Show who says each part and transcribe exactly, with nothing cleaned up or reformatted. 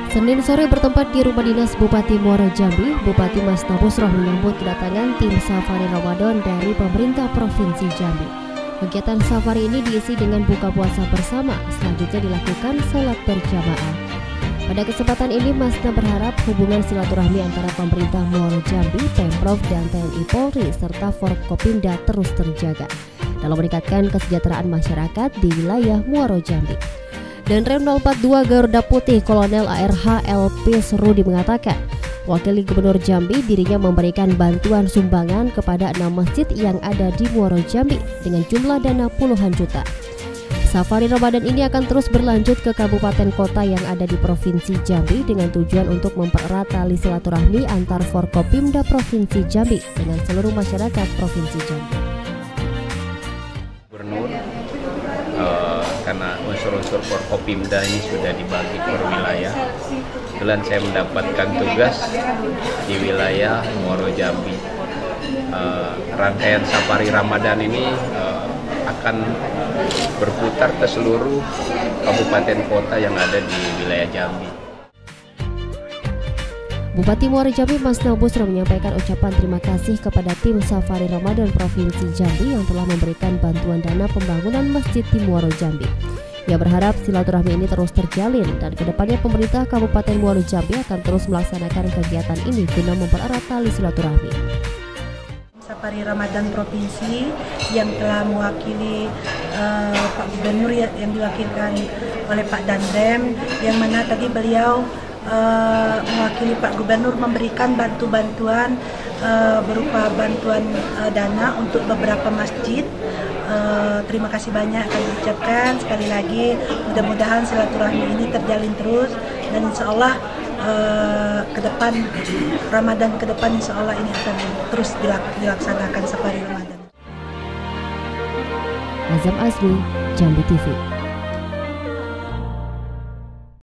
Speaker 1: Senin sore bertempat di rumah dinas Bupati Muaro Jambi, Bupati Mas Busroh menyambut kedatangan tim safari Ramadan dari pemerintah Provinsi Jambi. Kegiatan safari ini diisi dengan buka puasa bersama, selanjutnya dilakukan sholat berjamaah. Pada kesempatan ini, Masna berharap hubungan silaturahmi antara pemerintah Muaro Jambi, Pemprov, dan T N I Polri, serta Forkopimda terus terjaga dalam meningkatkan kesejahteraan masyarakat di wilayah Muaro Jambi. Dan Rem nol empat dua Garuda Putih Kolonel A R H L P Serudi mengatakan, Wakil Gubernur Jambi dirinya memberikan bantuan sumbangan kepada enam masjid yang ada di Muaro Jambi dengan jumlah dana puluhan juta. Safari Ramadan ini akan terus berlanjut ke kabupaten kota yang ada di Provinsi Jambi dengan tujuan untuk mempererat tali silaturahmi antar Forkopimda Provinsi Jambi dengan seluruh masyarakat Provinsi Jambi.
Speaker 2: Gubernur uh, karena unsur-unsur Forkopimda ini sudah dibagi per wilayah. Kebetulan saya mendapatkan tugas di wilayah Muaro Jambi. Uh, rangkaian safari Ramadan ini uh, akan berputar ke seluruh kabupaten kota yang ada di wilayah Jambi.
Speaker 1: Bupati Muaro Jambi Mas Busroh menyampaikan ucapan terima kasih kepada tim Safari Ramadan Provinsi Jambi yang telah memberikan bantuan dana pembangunan masjid di Muaro Jambi. Ia berharap silaturahmi ini terus terjalin dan kedepannya pemerintah Kabupaten Muaro Jambi akan terus melaksanakan kegiatan ini guna mempererat tali silaturahmi.
Speaker 3: Safari Ramadan Provinsi yang telah mewakili uh, Pak Gubernur yang diwakilkan oleh Pak Dandem, yang mana tadi beliau Uh, mewakili Pak Gubernur memberikan bantu-bantuan uh, berupa bantuan uh, dana untuk beberapa masjid. Uh, terima kasih banyak kami ucapkan sekali lagi. Mudah-mudahan silaturahmi ini terjalin terus dan insya Allah uh, ke depan Ramadan ke depan insya Allah ini akan terus dilaksanakan safari Ramadan.
Speaker 1: Azam Azmi, Jambi T V.